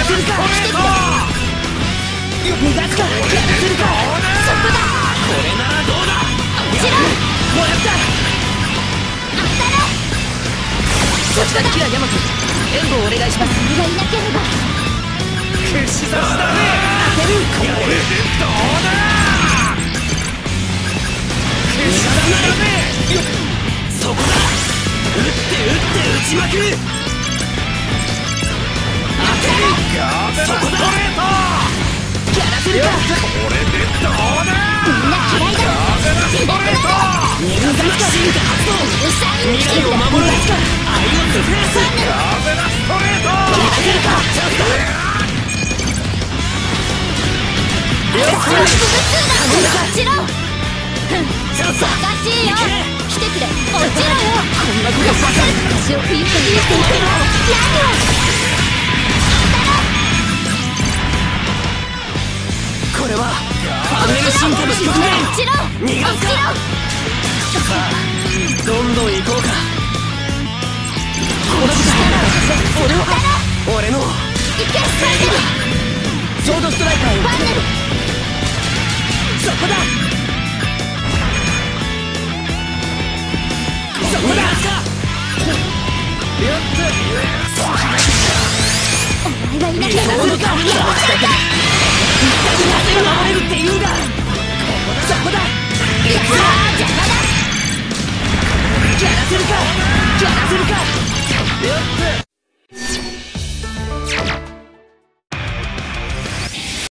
せるか。逃がすか。やらせるか。そこだ。これならどうだ。もちろん。もらった。当たれ。そっちだ。キラヤマト援護お願いします。君がいなければ。消し差しだね。当てる。これでどうだ。消し差しだね。そこだ。打って打ちまくる。当てる。そこだ。やらせるか。これでどうだ。みんな嫌いだ。逃がすか。進化発動。未来を守る。アイオンズフェース。やらせるか。よし。もちろん。おかしいよ。来てくれ。落ちろよ。こんなことばかり。私を冬と言っていても何を。これはパネル進化の局面。逃がすか。さあどんどん行こうか。この力俺のいけ。ソードストライカーをパネル。そこだ。そこだ。やったお前がいなきゃならぬか。守れるって言うんだ。そこだ。邪魔だ。やらせるか。やらせるか。やった。